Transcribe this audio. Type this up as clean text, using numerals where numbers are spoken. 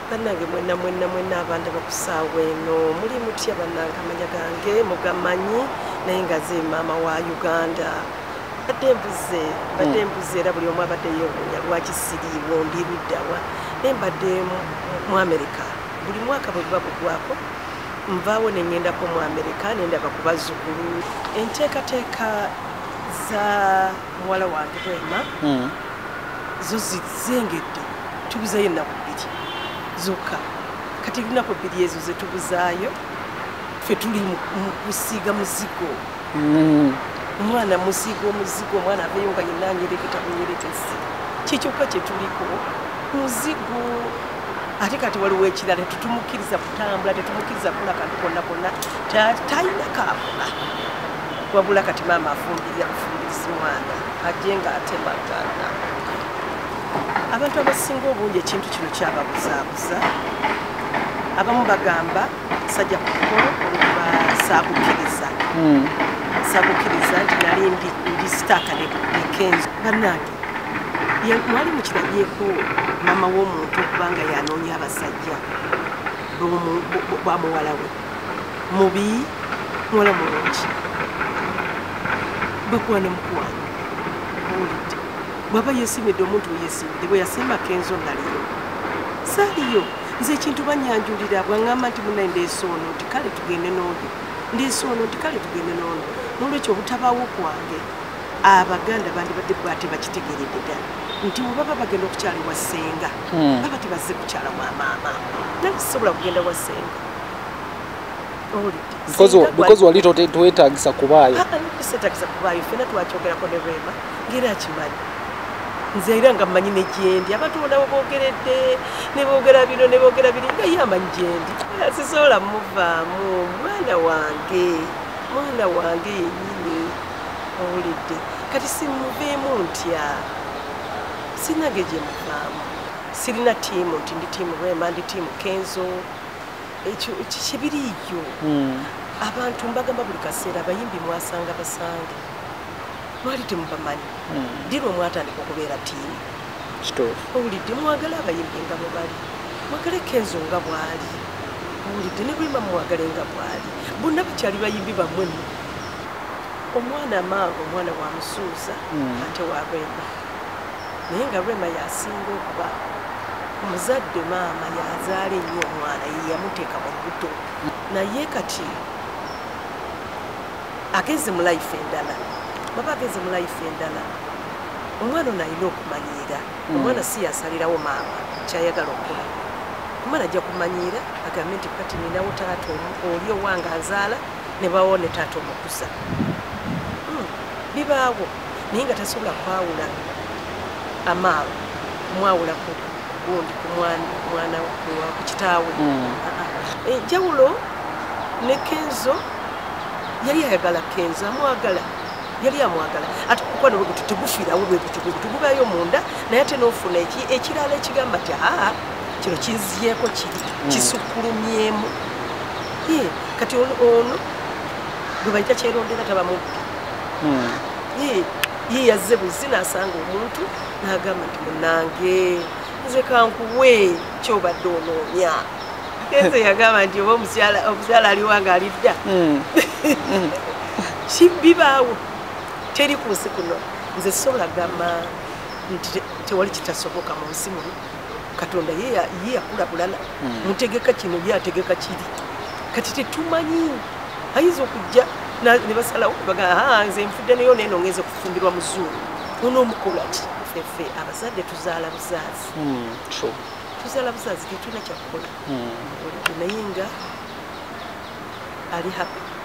Bannange mwenna abantu bakusaawa eno muli mutya bannange amanya gange mugamanyi naye nga ze maama wa Uganda badde mbuze era buli omu abadde yeewuunya lwaki siriiwo ndi luddawa naye mbadde mu Amerika buli mwaka bwe buba bugwako nvaawo ne ŋŋendako mu Amerika ne ndaba ku bazzukulu enteekateeka za muwala wange Rwema zo zizengedde tubuzayo ennaku bbiri zokka kati lunaku bbiri ezo ze tubuzaayo ffe tuli mu kusiiga muzigo omwana musiiga omuzigo omwana aveeyo nga yenna anyereketa bunyerekesi kikyokka kye tuliko muzigo ate kati waliwo ekirala tetumukkiriza kutambula tetumukkiriza kukola kantu konna konna talina kaakola wabula kati maama afumbiriza mwana ajje nga atemagana abantu abasinga obungi ekintu kino kyababuzaabuza abamu bagamba sajja kukolo oluba saagukiriza nti nali ndi sitaaka nekenzo bannange mwali mukirabyeko maama w'omuntu okubanga yanoonya abasajja bwa muwala we mubi muwala mulungi bakuwa ne mukwano owulidde bw'aba yeesiimidde omuntu weyeesiimidde bwe yasimba kenzo naliyo saaliyo nze ekintu banyanjulira bwaŋŋamba nti munaye ndeese ono nti kale tugende n'oyo ndeese ono nti kale tugende n'ono n'olwekyo obutabaawo kwange abaganda bandibadde bwate bakitegeeredde ddala nti bwe baba bagenda okukyala wa ssenga baba tebazze kukyala wa maama nali sisobola kugenda wa ssenga because wali twetagisa kubaayo setagisa kubaayo ffena twakyogerako ne Rwema ngera akimanyi nze era nga mmanyi ne gyendi abantu bona boogeredde ne boogera bino ne boogera biri nga ye amanyi gyendi sisobola muvaamu mwana wange yennyini owulidde kati simuveemu ntya sinage gye muvaamu sirina tiimu nti ndi tiimu Rwema ndi tiimu Kenzo ekyo kibiriiyo abantu mbagamba buli kaseera abayimbi mwasanga basange mwali temubamanyi ddirwa mwatandika okubeera tiimu owulidde mwagala abayimbi nga bwe bali mwagale Kenzo nga bw'ali owulidde ne Rwema mwagale nga bw'ali bonna bakyali bayimbi bammwe omwana Mango omwana wa Musuuza ate wa Rwema naye nga Rwema yasinga okuba omuzadde maama yazaala ennyo omwana ye yamuteeka mu buto naye kati ageze mu life endala baba ageze mu life endala omwana ono alina okumanyiira omwana si yasalirawo maama kyayagala okukola omwana ajja kumanyiira agambe nti kati ninawo taata oli owange azaala ne bawo ne taata omukuza bibaawo naye nga tasobola kwawula amaalo mwawula gundi ku mwana ku kitaawe enjawulo ne Kenzo yali ayagala Kenzo yali amwagala ate okukwano bwe tegufiirawo bwe tugubaayo munda naye ate n'ofuna ekirala ekigamba nti kino kinziyeeko kiri kisukkulumyemu kati ono gwe bayita kyerondera taba mubbi ye yazze buzi n'asanga omuntu n'agamba nti munnange nze kankuwe kyobadde onoonya Kenzo yagamba nti oba omukyala aliwanga alidda bibaawo teri ku nsi kuno nze sobola gamba nti tewali kitasoboka mu nsi muno Katonda ye yakulabulana mutegeka kino ye ategeka kiri kati tetumanyi ayinza okujja ne basalawo baga nze nfudde nayo naye nongeze kufumbirwa muzuulu onoomukola ki ffe abazadde tuzaala buzaazi tuzaala buzaazi tetulina kyakukola naye nga ali happy